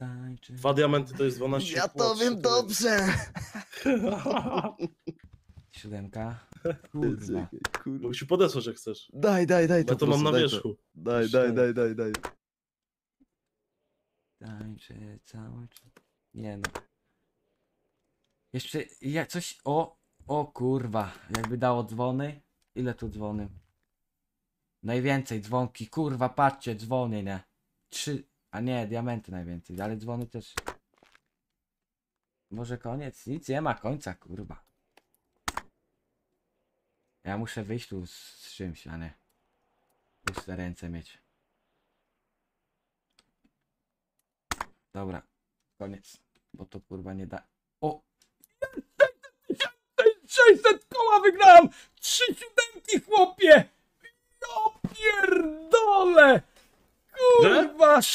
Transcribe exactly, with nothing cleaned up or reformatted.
Tańczy. Dwa diamenty to jest dwanaście. Ja to płot, wiem co to dobrze. Siódemka. Kurwa. Kurwa. Bo się podesłać jak chcesz. Daj, daj, daj Ja to. to mam proszę, na daj wierzchu. to. Daj, daj, daj, daj, daj. Tańczy cały czas. Nie no. Jeszcze ja coś. O! O kurwa. Jakby dało dzwony. Ile tu dzwony? Najwięcej dzwonki. Kurwa, patrzcie, dzwony, nie? Trzy. A nie, diamenty najwięcej, ale dzwony też. Może koniec? Nic nie ma końca, kurwa. Ja muszę wyjść tu z, z czymś, a nie puste ręce mieć. Dobra, koniec. Bo to kurwa nie da. O! sześćset koła wygrałem! Trzy siódemki, chłopie! Ja pierdolę! Kurwa!